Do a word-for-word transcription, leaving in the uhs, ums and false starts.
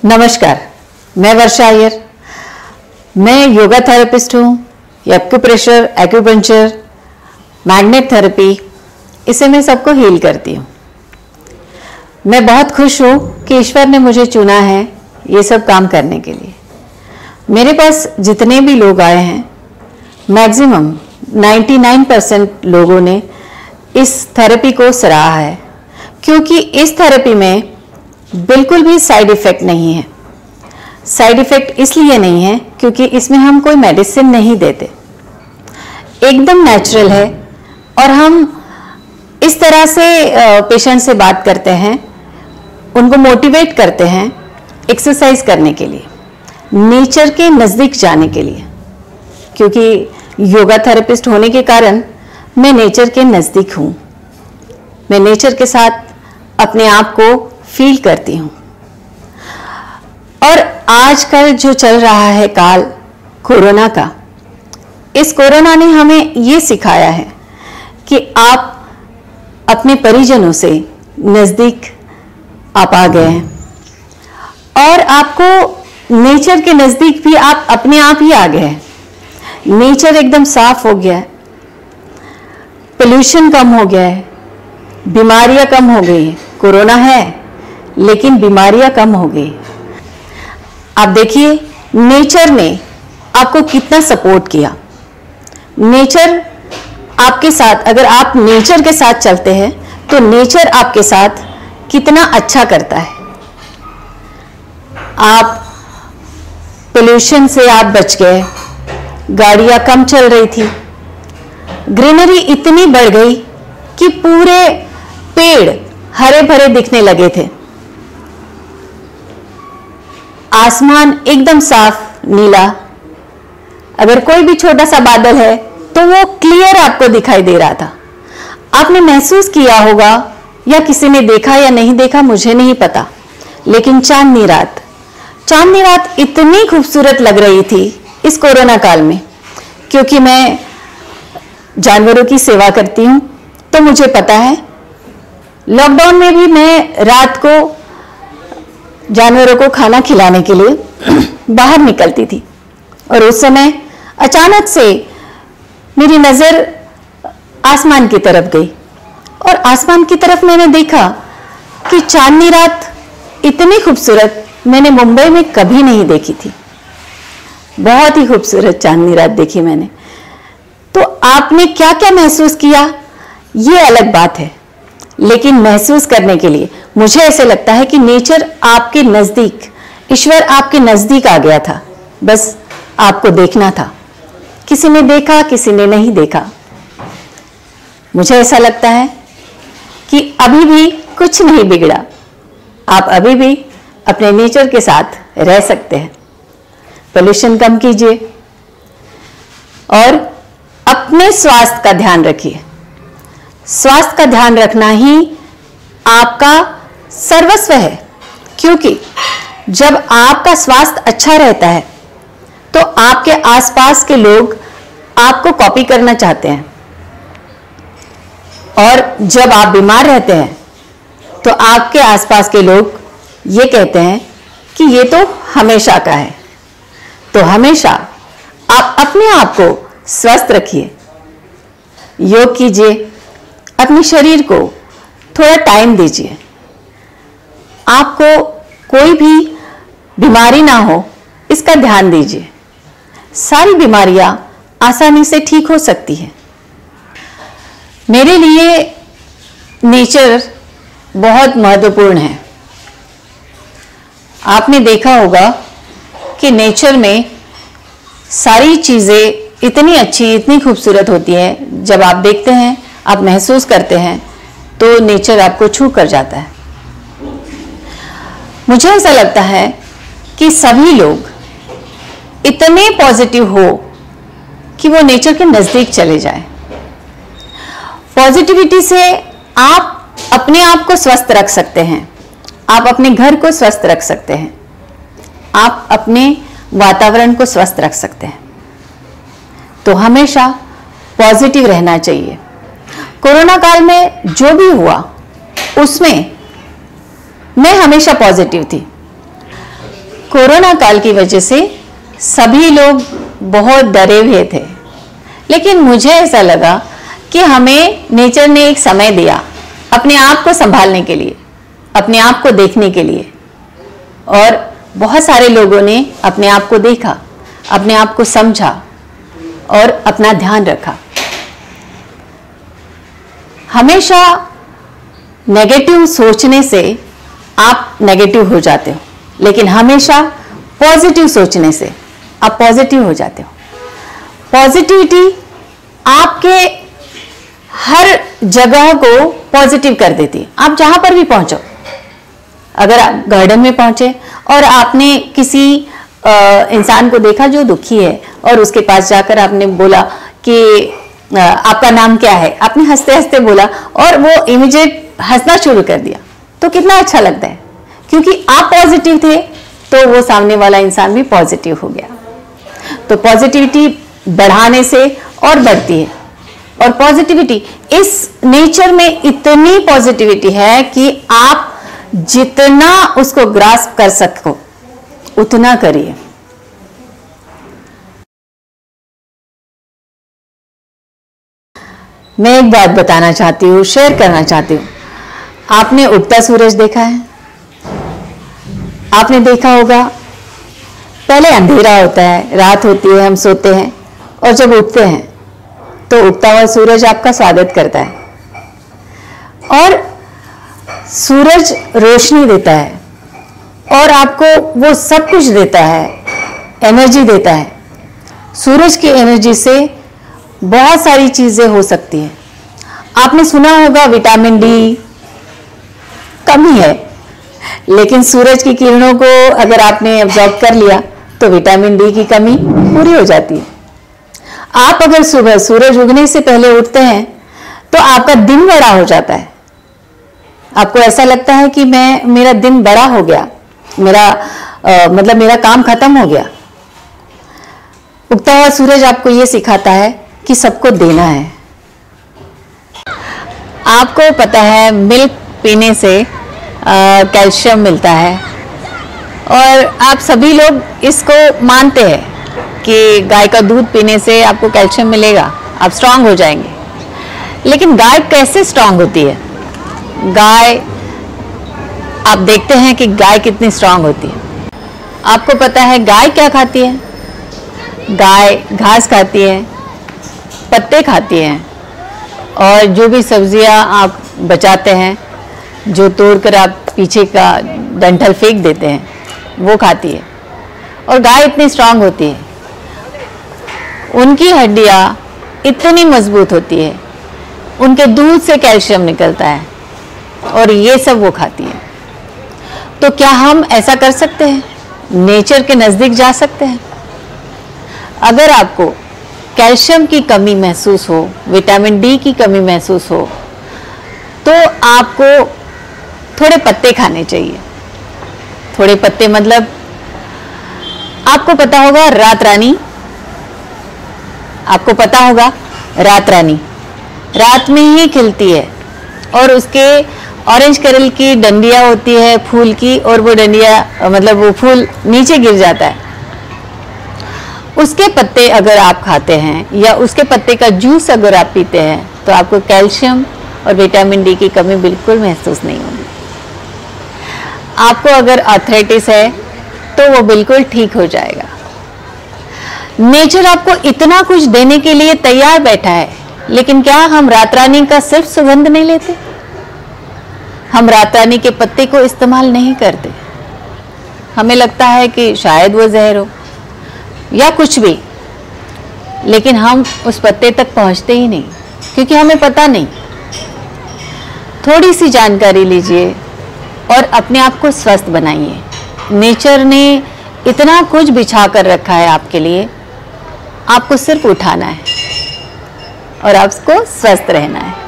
नमस्कार, मैं वर्षा अय्यर। मैं योगा थेरेपिस्ट हूँ। एक्यूप्रेशर, एक्यूपंक्चर, मैग्नेट थेरेपी, इसे मैं सबको हील करती हूँ। मैं बहुत खुश हूँ कि ईश्वर ने मुझे चुना है ये सब काम करने के लिए। मेरे पास जितने भी लोग आए हैं, मैक्सिमम निन्यानवे परसेंट लोगों ने इस थेरेपी को सराहा है, क्योंकि इस थेरेपी में बिल्कुल भी साइड इफ़ेक्ट नहीं है। साइड इफ़ेक्ट इसलिए नहीं है क्योंकि इसमें हम कोई मेडिसिन नहीं देते, एकदम नेचुरल है। और हम इस तरह से पेशेंट से बात करते हैं, उनको मोटिवेट करते हैं एक्सरसाइज करने के लिए, नेचर के नज़दीक जाने के लिए। क्योंकि योगा थेरेपिस्ट होने के कारण मैं नेचर के नज़दीक हूँ। मैं नेचर के साथ अपने आप को फील करती हूँ। और आजकल जो चल रहा है काल कोरोना का, इस कोरोना ने हमें ये सिखाया है कि आप अपने परिजनों से नज़दीक आप आ गए हैं, और आपको नेचर के नज़दीक भी आप अपने आप ही आ गए हैं। नेचर एकदम साफ हो गया है, पोल्यूशन कम हो गया है, बीमारियां कम हो गई हैं। कोरोना है लेकिन बीमारियां कम हो गई। आप देखिए, नेचर ने आपको कितना सपोर्ट किया। नेचर आपके साथ, अगर आप नेचर के साथ चलते हैं तो नेचर आपके साथ कितना अच्छा करता है। आप पोल्यूशन से आप बच गए, गाड़ियां कम चल रही थी, ग्रीनरी इतनी बढ़ गई कि पूरे पेड़ हरे भरे दिखने लगे थे। आसमान एकदम साफ नीला, अगर कोई भी छोटा सा बादल है तो वो क्लियर आपको दिखाई दे रहा था। आपने महसूस किया होगा, या किसी ने देखा या नहीं देखा मुझे नहीं पता, लेकिन चांदनी रात चांदनी रात इतनी खूबसूरत लग रही थी इस कोरोना काल में। क्योंकि मैं जानवरों की सेवा करती हूँ तो मुझे पता है, लॉकडाउन में भी मैं रात को जानवरों को खाना खिलाने के लिए बाहर निकलती थी, और उस समय अचानक से मेरी नज़र आसमान की तरफ गई, और आसमान की तरफ मैंने देखा कि चांदनी रात इतनी खूबसूरत मैंने मुंबई में कभी नहीं देखी थी। बहुत ही खूबसूरत चांदनी रात देखी मैंने। तो आपने क्या क्या महसूस किया ये अलग बात है, लेकिन महसूस करने के लिए मुझे ऐसे लगता है कि नेचर आपके नज़दीक, ईश्वर आपके नज़दीक आ गया था। बस आपको देखना था। किसी ने देखा, किसी ने नहीं देखा। मुझे ऐसा लगता है कि अभी भी कुछ नहीं बिगड़ा। आप अभी भी अपने नेचर के साथ रह सकते हैं। पोल्यूशन कम कीजिए और अपने स्वास्थ्य का ध्यान रखिए। स्वास्थ्य का ध्यान रखना ही आपका सर्वस्व है, क्योंकि जब आपका स्वास्थ्य अच्छा रहता है तो आपके आसपास के लोग आपको कॉपी करना चाहते हैं, और जब आप बीमार रहते हैं तो आपके आसपास के लोग ये कहते हैं कि ये तो हमेशा का है। तो हमेशा आप अपने आप को स्वस्थ रखिए, योग कीजिए, अपने शरीर को थोड़ा टाइम दीजिए। आपको कोई भी बीमारी ना हो इसका ध्यान दीजिए। सारी बीमारियां आसानी से ठीक हो सकती हैं। मेरे लिए नेचर बहुत महत्वपूर्ण है। आपने देखा होगा कि नेचर में सारी चीज़ें इतनी अच्छी, इतनी खूबसूरत होती हैं। जब आप देखते हैं, आप महसूस करते हैं, तो नेचर आपको छू कर जाता है। मुझे ऐसा लगता है कि सभी लोग इतने पॉजिटिव हो कि वो नेचर के नज़दीक चले जाएं। पॉजिटिविटी से आप अपने आप को स्वस्थ रख सकते हैं, आप अपने घर को स्वस्थ रख सकते हैं, आप अपने वातावरण को स्वस्थ रख सकते हैं। तो हमेशा पॉजिटिव रहना चाहिए। कोरोना काल में जो भी हुआ उसमें मैं हमेशा पॉजिटिव थी। कोरोना काल की वजह से सभी लोग बहुत डरे हुए थे, लेकिन मुझे ऐसा लगा कि हमें नेचर ने एक समय दिया अपने आप को संभालने के लिए, अपने आप को देखने के लिए। और बहुत सारे लोगों ने अपने आप को देखा, अपने आप को समझा और अपना ध्यान रखा। हमेशा नेगेटिव सोचने से आप नेगेटिव हो जाते हो, लेकिन हमेशा पॉजिटिव सोचने से आप पॉजिटिव हो जाते हो। पॉजिटिविटी आपके हर जगह को पॉजिटिव कर देती है। आप जहां पर भी पहुंचो, अगर आप गार्डन में पहुंचे और आपने किसी आ, इंसान को देखा जो दुखी है और उसके पास जाकर आपने बोला कि आ, आपका नाम क्या है, आपने हंसते हंसते बोला और वो इमीडिएट हंसना शुरू कर दिया, तो कितना अच्छा लगता है, क्योंकि आप पॉजिटिव थे तो वो सामने वाला इंसान भी पॉजिटिव हो गया। तो पॉजिटिविटी बढ़ाने से और बढ़ती है। और पॉजिटिविटी, इस नेचर में इतनी पॉजिटिविटी है कि आप जितना उसको ग्रास्प कर सको उतना करिए। मैं एक बात बताना चाहती हूँ, शेयर करना चाहती हूँ। आपने उगता सूरज देखा है? आपने देखा होगा पहले अंधेरा होता है, रात होती है, हम सोते हैं, और जब उठते हैं तो उगता हुआ सूरज आपका स्वागत करता है। और सूरज रोशनी देता है और आपको वो सब कुछ देता है, एनर्जी देता है। सूरज की एनर्जी से बहुत सारी चीजें हो सकती हैं। आपने सुना होगा विटामिन डी कमी है, लेकिन सूरज की किरणों को अगर आपने अब्जॉर्ब कर लिया तो विटामिन डी की कमी पूरी हो जाती है। आप अगर सुबह सूरज उगने से पहले उठते हैं तो आपका दिन बड़ा हो जाता है। आपको ऐसा लगता है कि मैं मेरा दिन बड़ा हो गया, मेरा आ, मतलब मेरा काम खत्म हो गया। उगता हुआ सूरज आपको ये सिखाता है कि सबको देना है। आपको पता है मिल्क पीने से कैल्शियम मिलता है, और आप सभी लोग इसको मानते हैं कि गाय का दूध पीने से आपको कैल्शियम मिलेगा, आप स्ट्रांग हो जाएंगे। लेकिन गाय कैसे स्ट्रांग होती है? गाय, आप देखते हैं कि गाय कितनी स्ट्रांग होती है। आपको पता है गाय क्या खाती है? गाय घास खाती है, पत्ते खाती है, और जो भी सब्जियां आप बचाते हैं, जो तोड़कर आप पीछे का डंठल फेंक देते हैं, वो खाती है। और गाय इतनी स्ट्रांग होती है, उनकी हड्डियां इतनी मजबूत होती है, उनके दूध से कैल्शियम निकलता है, और ये सब वो खाती है। तो क्या हम ऐसा कर सकते हैं? नेचर के नजदीक जा सकते हैं? अगर आपको कैल्शियम की कमी महसूस हो, विटामिन डी की कमी महसूस हो, तो आपको थोड़े पत्ते खाने चाहिए। थोड़े पत्ते मतलब आपको पता होगा रात रानी, आपको पता होगा रात रानी रात में ही खिलती है, और उसके ऑरेंज कलर की डंडियां होती है फूल की, और वो डंडिया मतलब वो फूल नीचे गिर जाता है। उसके पत्ते अगर आप खाते हैं या उसके पत्ते का जूस अगर आप पीते हैं तो आपको कैल्शियम और विटामिन डी की कमी बिल्कुल महसूस नहीं होगी। आपको अगर आर्थराइटिस है तो वो बिल्कुल ठीक हो जाएगा। नेचर आपको इतना कुछ देने के लिए तैयार बैठा है, लेकिन क्या हम रात रानी का सिर्फ सुगंध नहीं लेते? हम रात रानी के पत्ते को इस्तेमाल नहीं करते। हमें लगता है कि शायद वो जहर हो या कुछ भी, लेकिन हम उस पत्ते तक पहुंचते ही नहीं, क्योंकि हमें पता नहीं। थोड़ी सी जानकारी लीजिए और अपने आप को स्वस्थ बनाइए। नेचर ने इतना कुछ बिछा कर रखा है आपके लिए, आपको सिर्फ उठाना है और आपको स्वस्थ रहना है।